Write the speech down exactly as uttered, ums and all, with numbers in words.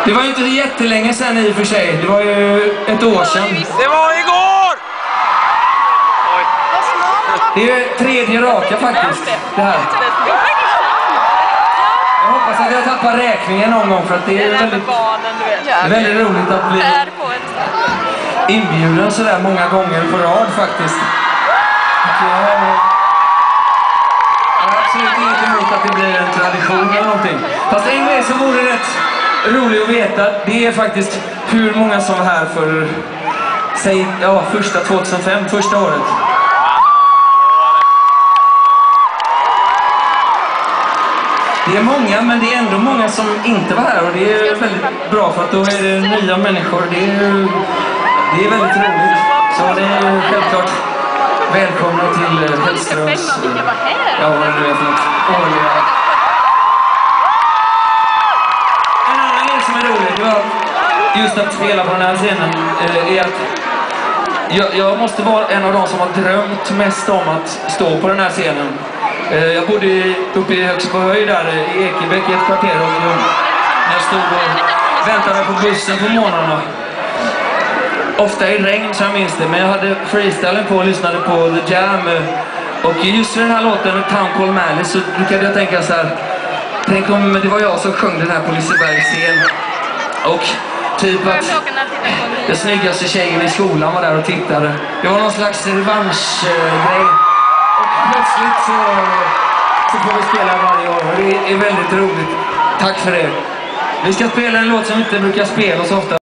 Det var ju inte jättelänge sedan i och för sig. Det var ju ett år sedan. Det var igår! Det är tredje raka faktiskt, det här. Jag hoppas att jag tappar räkningen någon gång för att det är väldigt, det är väldigt roligt att bli inbjuden sådär många gånger på rad faktiskt. Jag har absolut inget emot att det blir en tradition eller någonting. Fast en grej som vore rätt rolig att veta, det är faktiskt hur många som var här för, säg, ja, första tjugohundrafem, första året. Det är många, men det är ändå många som inte var här och det är väldigt bra för att då är det nya människor. Det är, det är väldigt roligt. Så det är självklart välkomna till Hellströms, ja, vad är det för något, årliga. En annan grej som är roligt, det var just att spela på den här scenen, är att jag, jag måste vara en av de som har drömt mest om att stå på den här scenen. Jag bodde uppe i Högsbo höjd där i Ekebäck i ett kvarter och när jag stod och väntade på bussen på morgnarna. Ofta i regn så jag minns det, men jag hade freestylen på och lyssnade på The Jam. Och just för den här låten med Town Call Malice så brukade jag tänka så här: tänk om det var jag som sjöng den här på Lisebergs scen. Och typ att den snyggaste tjejen i skolan var där och tittade. Det var någon slags revanschgrej. Plötsligt så, så får vi spela varje år och det är väldigt roligt. Tack för det. Vi ska spela en låt som vi inte brukar spela så ofta.